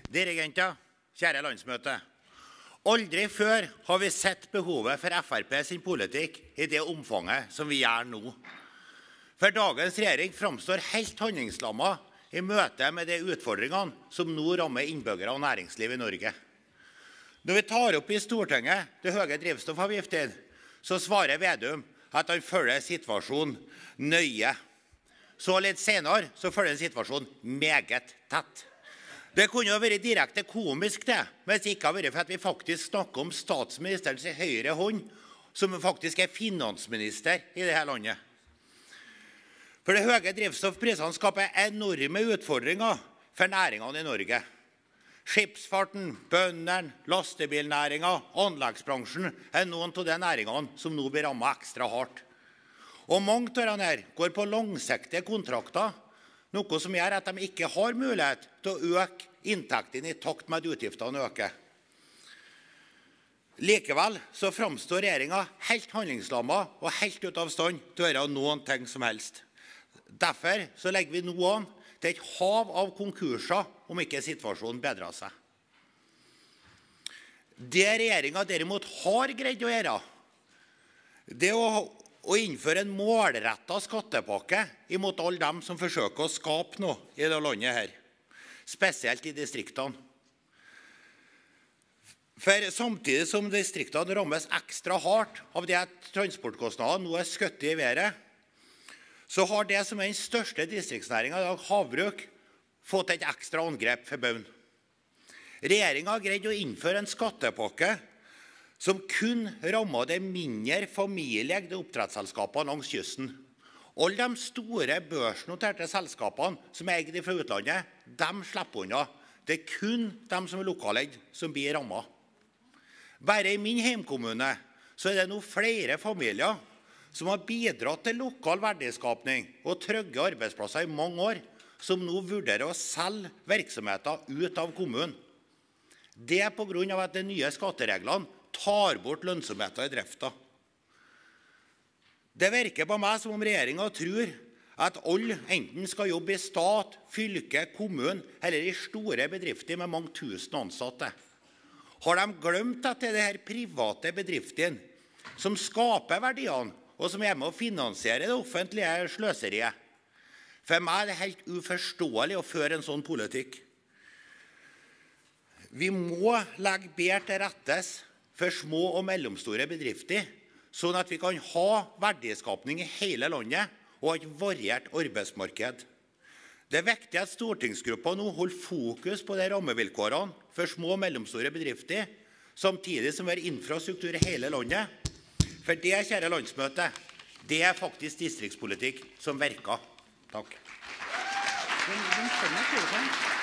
Dirigenter, kjære landsmøte. Aldri før har vi sett behovet for FrP sin politikk i det omfanget som vi gjør nå. For dagens regjering framstår helt handlingslammet i møte med de utfordringene som nå rammer innbyggere og næringsliv i Norge. Når vi tar opp i Stortinget det høye drivstoffavgiften, så svarer Vedum at han følger situasjonen nøye. Så litt senere så følger han situasjonen meget tett. Det kunne jo vært direkte komisk det, hvis det ikke har vært for at vi faktisk snakker om statsministerens høyre hånd, som faktisk er finansminister i dette landet. For det høye drivstoffprisene skaper enorme utfordringer for næringene i Norge. Skipsfarten, bøndene, lastebilnæringen, anleggsbransjen er noen av de næringene som nå blir rammet ekstra hardt. Og mange av disse går på langsiktige kontrakter, noe som gjør at de ikke har mulighet til å øke inntektene i takt med at utgiftene øker. Likevel så framstår regjeringen helt handlingslammet og helt ut av stand til å gjøre noen ting som helst. Derfor så legger vi nå an til et hav av konkurser om ikke situasjonen bedrer seg. Det regjeringen derimot har greid å gjøre, det er å innføre en målrettet skattepakke imot alle dem som forsøker å skape noe i det landet her, spesielt i distriktene. For samtidig som distriktene rammes ekstra hardt av det at transportkostnadene nå er skutt i været, så har det som er den største distriktsnæringen i dag, havbruk, fått et ekstra angrep for baun. Regjeringen har greid å innføre en skattepakke som kun rammer de mindre familieeide oppdrettsselskapene langs kysten. Alle de store børsnoterte selskapene som er eid fra utlandet, de slipper unna. Det er kun de som er lokaleid som blir rammet. Bare i min hjemkommune så er det nå flere familier som har bidratt til lokal verdiskapning og trygge arbeidsplasser i mange år, som nå vurderer å selge virksomheter ut av kommunen. Det er på grunn av at de nye skattereglene tar bort lønnsomheten i driften. Det virker på meg som om regjeringen tror at alle enten skal jobbe i stat, fylke, kommune eller i store bedrifter med mange tusen ansatte. Har de glemt at det er de her private bedriftene som skaper verdiene, og som er med å finansiere det offentlige sløseriet? For meg er det helt uforståelig å føre en sånn politikk. Vi må legge bedre til rettes for små og mellomstore bedrifter, sånn at vi kan ha verdiskapning i hele landet og et variert arbeidsmarked. Det er viktig at stortingsgruppa nå holder fokus på de rammevilkårene for små og mellomstore bedrifter, samtidig som vi har infrastruktur i hele landet. For det, kjære landsmøte, det er faktisk distriktspolitikk som virker. Takk.